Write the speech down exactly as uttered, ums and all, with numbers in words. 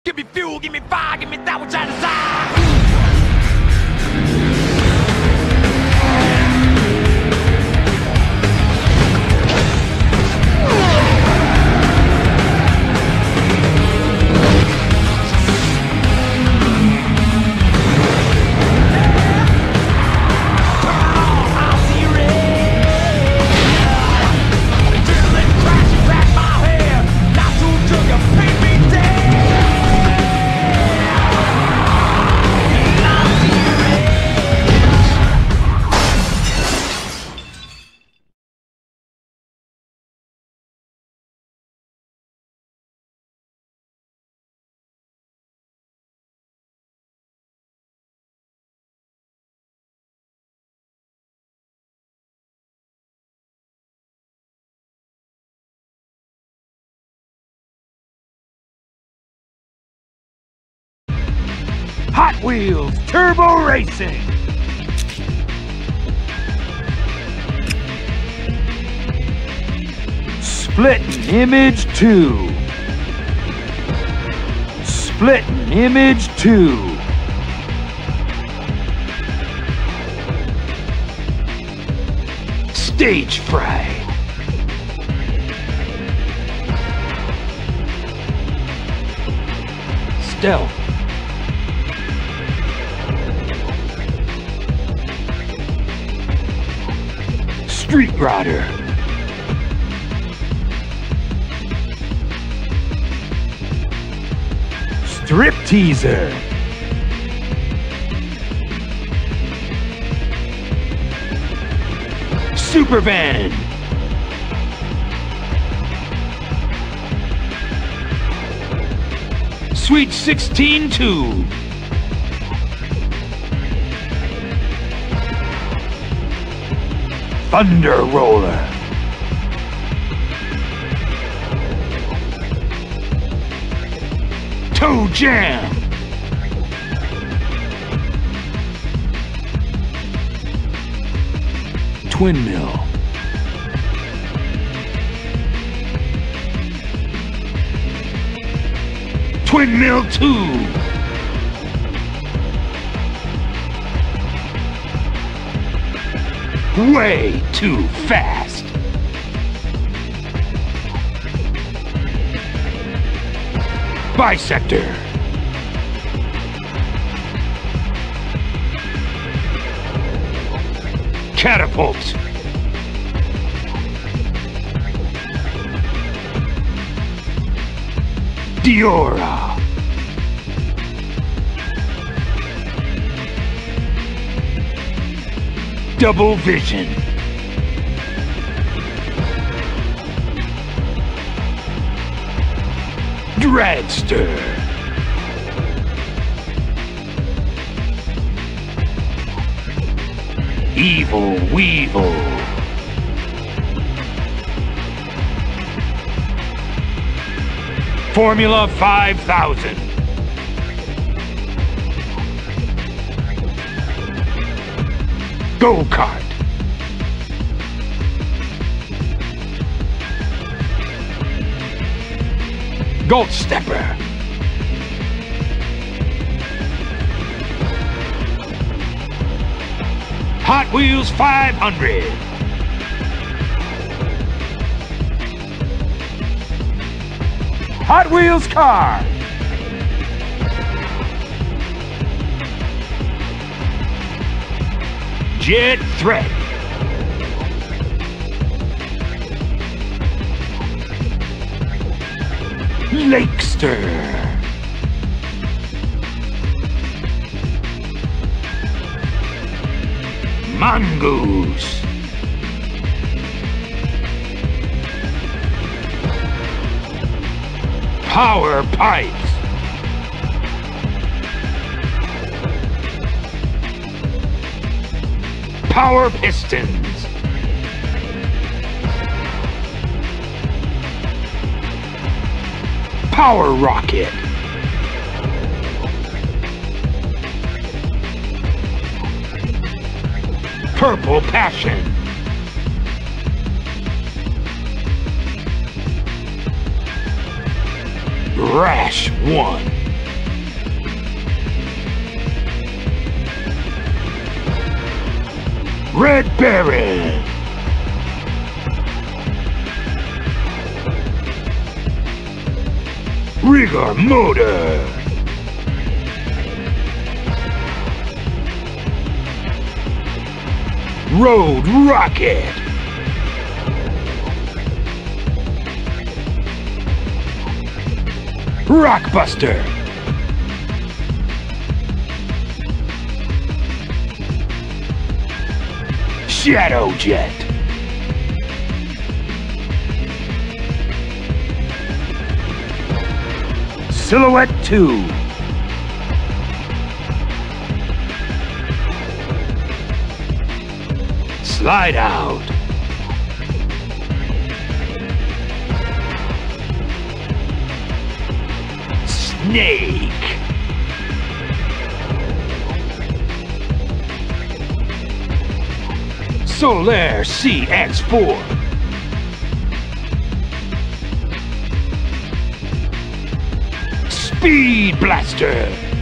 Give me fuel, give me fire, give me that which I desire. Hot Wheels Turbo Racing! Splitting Image two. Splitting Image two. Stage Fright. Stealth. Street Rider. Strip Teaser. Supervan. Sweet sixteen two. Thunder Roller. Toe Jam. Twin Mill. Twin Mill two. Way too fast. Bisector. Catapult. Diora. Double Vision. Dragster. Evil Weevil. Formula five thousand. Go-Kart. Gold Stepper. Hot Wheels five hundred. Hot Wheels car. Jet Threat. Lakester. Mongoose. Power Pipes. Power Pistons. Power Rocket. Purple Passion. Rash one. Red Baron. Rigor Motor. Road Rocket. Rockbuster. Shadow Jet. Silhouette two. Slide Out. Snake. Solaire C X four. Speed Blaster.